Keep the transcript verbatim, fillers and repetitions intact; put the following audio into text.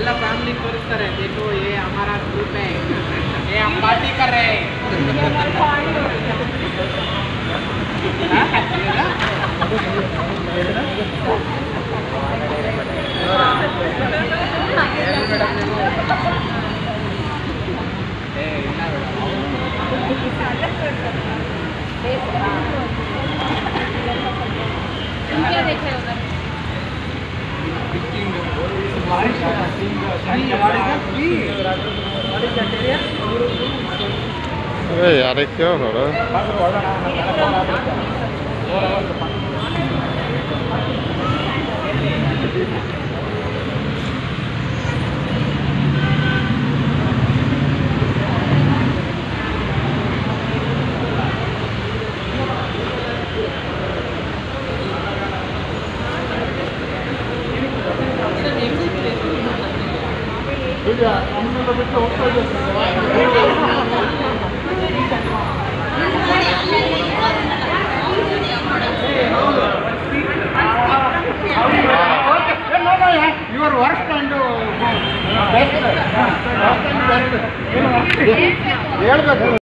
ಎಲ್ಲ ಫ್ಯಾಮಿಲಿ ತೋರಿಸ್ತಾರೆ. देखो ये हमारा ग्रुप है, ये हम पार्टी कर रहे हैं. क्या देख रहे हो उधर? अरे यार क्या हो रहा है? Your worst and best.